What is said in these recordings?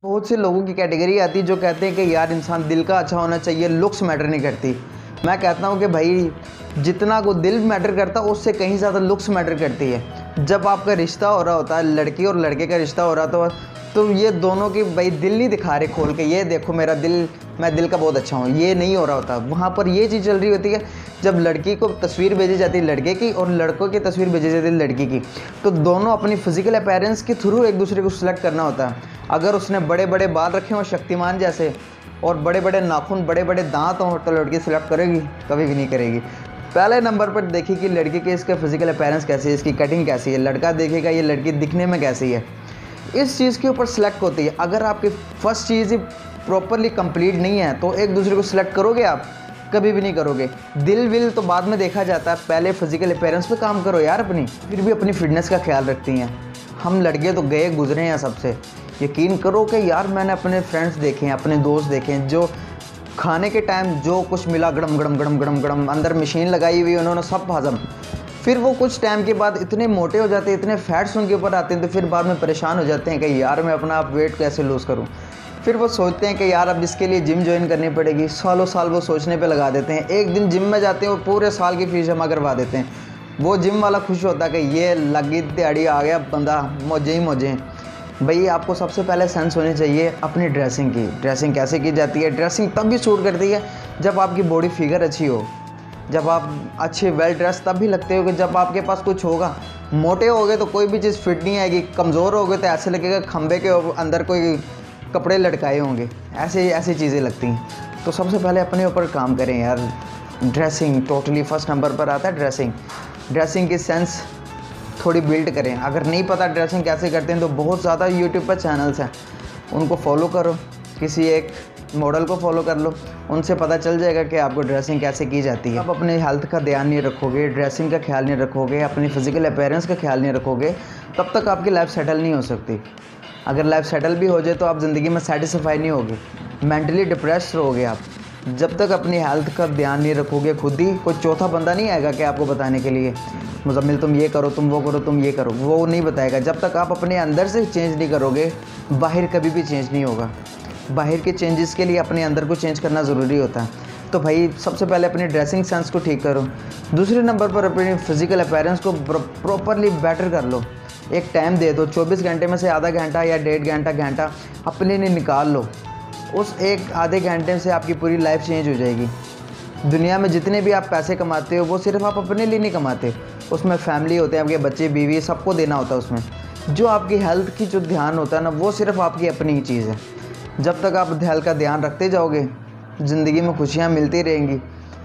बहुत से लोगों की कैटेगरी आती है जो कहते हैं कि यार इंसान दिल का अच्छा होना चाहिए, लुक्स मैटर नहीं करती। मैं कहता हूँ कि भाई जितना को दिल मैटर करता है उससे कहीं ज़्यादा लुक्स मैटर करती है। जब आपका रिश्ता हो रहा होता है, लड़की और लड़के का रिश्ता हो रहा तो ये दोनों की भाई दिल नहीं दिखा रहे खोल के, ये देखो मेरा दिल, मैं दिल का बहुत अच्छा हूँ, ये नहीं हो रहा होता। वहाँ पर ये चीज़ चल रही होती है जब लड़की को तस्वीर भेजी जाती है लड़के की और लड़कों की तस्वीर भेजी जाती है लड़की की, तो दोनों अपनी फिजिकल अपीयरेंस के थ्रू एक दूसरे को सिलेक्ट करना होता है। अगर उसने बड़े बड़े बाल रखे हों शक्तिमान जैसे और बड़े बड़े नाखून, बड़े बड़े दांत हों, तो लड़की सिलेक्ट करेगी? कभी भी नहीं करेगी। पहले नंबर पर देखिए कि लड़की के इसका फिजिकल अपीयरेंस कैसी है, इसकी कटिंग कैसी है। लड़का देखेगा ये लड़की दिखने में कैसी है, इस चीज़ के ऊपर सिलेक्ट होती है। अगर आपकी फर्स्ट चीज़ ही प्रॉपरली कंप्लीट नहीं है तो एक दूसरे को सिलेक्ट करोगे आप? कभी भी नहीं करोगे। दिल विल तो बाद में देखा जाता है, पहले फिजिकल अपीयरेंस पे काम करो यार अपनी। फिर भी अपनी फिटनेस का ख्याल रखती हैं। हम लड़के तो गए गुजरे हैं सबसे, यकीन करो कि यार मैंने अपने फ्रेंड्स देखे हैं, अपने दोस्त देखे हैं, जो खाने के टाइम जो कुछ मिला गड़म गड़म गड़म गड़म गड़म, अंदर मशीन लगाई हुई उन्होंने सब हजम। फिर वो कुछ टाइम के बाद इतने मोटे हो जाते हैं, इतने फैट्स उनके ऊपर आते हैं, तो फिर बाद में परेशान हो जाते हैं कि यार मैं अपना आप वेट कैसे लूज़ करूं। फिर वो सोचते हैं कि यार अब इसके लिए जिम ज्वाइन करनी पड़ेगी। सालों साल वो सोचने पे लगा देते हैं। एक दिन जिम में जाते हैं और पूरे साल की फीस जमा करवा देते हैं। वो जिम वाला खुश होता है कि ये लगी दिहाड़ी आ गया बंदा, मौजे ही मौजे। भाई आपको सबसे पहले सेंस होनी चाहिए अपनी ड्रेसिंग की। ड्रेसिंग कैसे की जाती है? ड्रेसिंग तब भी सूट करती है जब आपकी बॉडी फिगर अच्छी हो, जब आप अच्छे वेल ड्रेस तब भी लगते हो कि जब आपके पास कुछ होगा। मोटे हो गए तो कोई भी चीज़ फिट नहीं आएगी, कमज़ोर हो गए तो ऐसे लगेगा खंबे के अंदर कोई कपड़े लटकाए होंगे, ऐसी चीज़ें लगती हैं। तो सबसे पहले अपने ऊपर काम करें यार। ड्रेसिंग टोटली फर्स्ट नंबर पर आता है। ड्रेसिंग की सेंस थोड़ी बिल्ड करें। अगर नहीं पता ड्रेसिंग कैसे करते हैं तो बहुत ज़्यादा यूट्यूब पर चैनल्स हैं, उनको फॉलो करो, किसी एक मॉडल को फॉलो कर लो, उनसे पता चल जाएगा कि आपको ड्रेसिंग कैसे की जाती है। आप अपने हेल्थ का ध्यान नहीं रखोगे, ड्रेसिंग का ख्याल नहीं रखोगे, अपनी फिजिकल अपीयरेंस का ख्याल नहीं रखोगे, तब तक आपकी लाइफ सेटल नहीं हो सकती। अगर लाइफ सेटल भी हो जाए तो आप ज़िंदगी में सेटिस्फाई नहीं होगे, मेंटली डिप्रेस्ड रहोगे आप। जब तक अपनी हेल्थ का ध्यान नहीं रखोगे, खुद ही कोई चौथा बंदा नहीं आएगा कि आपको बताने के लिए मुज़म्मिल तुम ये करो, तुम वो करो, तुम ये करो, वो नहीं बताएगा। जब तक आप अपने अंदर से चेंज नहीं करोगे, बाहर कभी भी चेंज नहीं होगा। बाहर के चेंजेस के लिए अपने अंदर को चेंज करना ज़रूरी होता है। तो भाई सबसे पहले अपनी ड्रेसिंग सेंस को ठीक करो। दूसरे नंबर पर अपनी फिजिकल अपीयरेंस को प्रॉपरली बेटर कर लो। एक टाइम दे दो, 24 घंटे में से आधा घंटा या 1.5 घंटा अपने लिए निकाल लो। उस एक आधे घंटे से आपकी पूरी लाइफ चेंज हो जाएगी। दुनिया में जितने भी आप पैसे कमाते हो वो सिर्फ आप अपने लिए नहीं कमाते, उसमें फैमिली होते हैं, आपके बच्चे बीवी, सबको देना होता है। उसमें जो आपकी हेल्थ की जो ध्यान होता है ना, वो सिर्फ आपकी अपनी ही चीज़ है। जब तक आप हेल्थ का ध्यान रखते जाओगे, ज़िंदगी में खुशियाँ मिलती रहेंगी।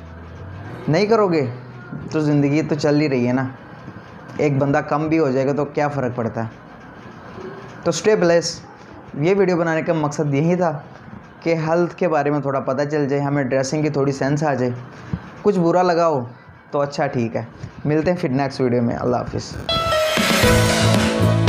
नहीं करोगे तो ज़िंदगी तो चल ही रही है ना, एक बंदा कम भी हो जाएगा तो क्या फ़र्क पड़ता है। तो स्टे ब्लेस। ये वीडियो बनाने का मकसद यही था कि हेल्थ के बारे में थोड़ा पता चल जाए, हमें ड्रेसिंग की थोड़ी सेंस आ जाए। कुछ बुरा लगा हो तो अच्छा ठीक है। मिलते हैं फिर नेक्स्ट वीडियो में। अल्लाह हाफिज़।